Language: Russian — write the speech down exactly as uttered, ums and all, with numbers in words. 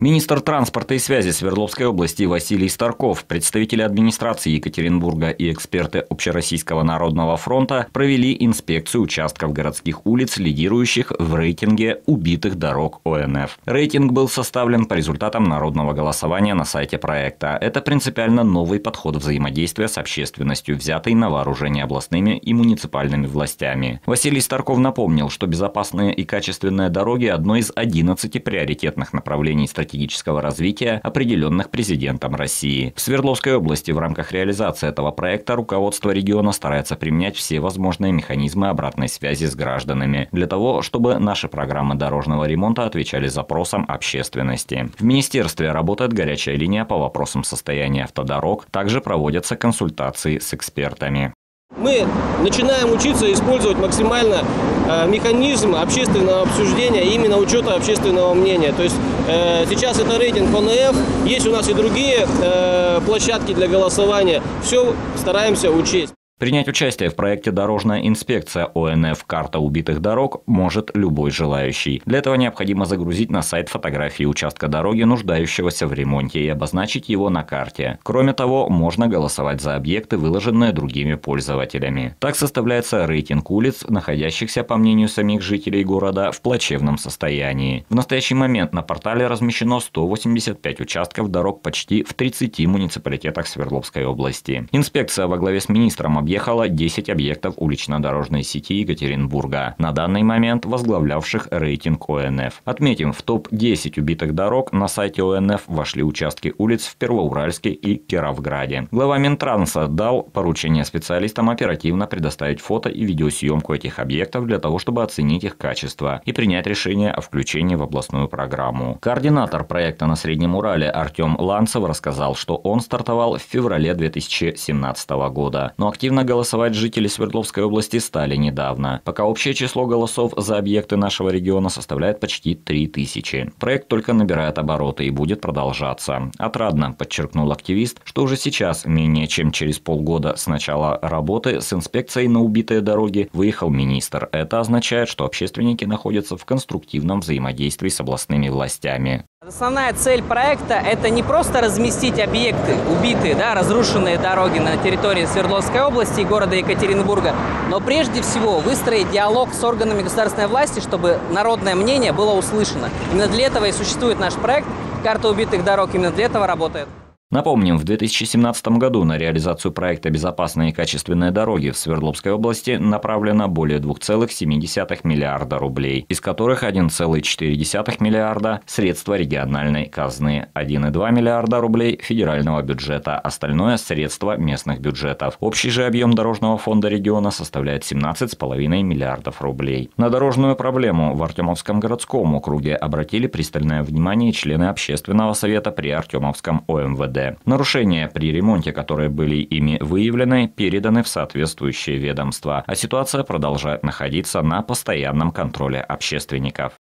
Министр транспорта и связи Свердловской области Василий Старков, представители администрации Екатеринбурга и эксперты Общероссийского народного фронта провели инспекцию участков городских улиц, лидирующих в рейтинге убитых дорог О Н Ф. Рейтинг был составлен по результатам народного голосования на сайте проекта. Это принципиально новый подход взаимодействия с общественностью, взятый на вооружение областными и муниципальными властями. Василий Старков напомнил, что безопасные и качественные дороги – одно из одиннадцати приоритетных направлений стратегии стратегического развития, определенных президентом России. В Свердловской области в рамках реализации этого проекта руководство региона старается применять все возможные механизмы обратной связи с гражданами для того, чтобы наши программы дорожного ремонта отвечали запросам общественности. В министерстве работает горячая линия по вопросам состояния автодорог, также проводятся консультации с экспертами. Мы начинаем учиться использовать максимально э, механизм общественного обсуждения, именно учета общественного мнения. То есть э, сейчас это рейтинг О Н Ф, есть у нас и другие э, площадки для голосования. Все стараемся учесть. Принять участие в проекте «Дорожная инспекция О Н Ф. Карта убитых дорог» может любой желающий. Для этого необходимо загрузить на сайт фотографии участка дороги, нуждающегося в ремонте, и обозначить его на карте. Кроме того, можно голосовать за объекты, выложенные другими пользователями. Так составляется рейтинг улиц, находящихся, по мнению самих жителей города, в плачевном состоянии. В настоящий момент на портале размещено сто восемьдесят пять участков дорог почти в тридцати муниципалитетах Свердловской области. Инспекция во главе с министром объехала десять объектов улично-дорожной сети Екатеринбурга, на данный момент возглавлявших рейтинг О Н Ф. Отметим, в топ десять убитых дорог на сайте О Н Ф вошли участки улиц в Первоуральске и Кировграде. Глава Минтранса дал поручение специалистам оперативно предоставить фото и видеосъемку этих объектов для того, чтобы оценить их качество и принять решение о включении в областную программу. Координатор проекта на Среднем Урале Артем Ланцев рассказал, что он стартовал в феврале две тысячи семнадцатого года, но активно голосовать жители Свердловской области стали недавно, пока общее число голосов за объекты нашего региона составляет почти три тысячи. Проект только набирает обороты и будет продолжаться. Отрадно, подчеркнул активист, что уже сейчас, менее чем через полгода с начала работы с инспекцией на убитые дороги, выехал министр. Это означает, что общественники находятся в конструктивном взаимодействии с областными властями. Основная цель проекта – это не просто разместить объекты, убитые, да, разрушенные дороги на территории Свердловской области и города Екатеринбурга, но прежде всего выстроить диалог с органами государственной власти, чтобы народное мнение было услышано. Именно для этого и существует наш проект «Карта убитых дорог», именно для этого работает. Напомним, в две тысячи семнадцатом году на реализацию проекта «Безопасные и качественные дороги» в Свердловской области направлено более двух целых семи десятых миллиарда рублей, из которых один целых четыре десятых миллиарда – средства региональной казны, один целых два миллиарда рублей – федерального бюджета, остальное – средства местных бюджетов. Общий же объем дорожного фонда региона составляет семнадцать целых пять десятых миллиардов рублей. На дорожную проблему в Артемовском городском округе обратили пристальное внимание члены Общественного совета при Артемовском О М В Д. Нарушения при ремонте, которые были ими выявлены, переданы в соответствующие ведомства, а ситуация продолжает находиться на постоянном контроле общественников.